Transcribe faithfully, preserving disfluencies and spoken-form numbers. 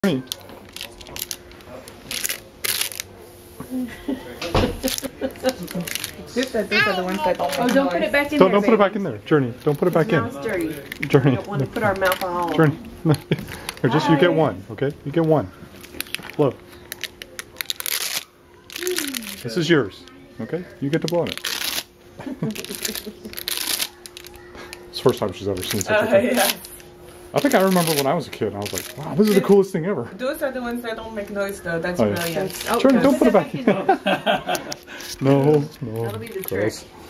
Journey. Good that these are the ones that don't. Oh, don't put it back in Don't, there. don't put it back in there. Journey, don't put it back Now in. it's dirty. Journey. We don't want to put our mouth on all of Journey. them. Or just you get one, okay? You get one. Blow. This is yours, okay? You get to blow on it. It's the first time she's ever seen such a Uh, thing. yeah. I think I remember when I was a kid, I was like, wow, this is the coolest thing ever. Those are the ones that don't make noise though. That's Oh, yeah. brilliant. Oh, Journey, don't put put it back in. No, no. That'll be the gross. trick.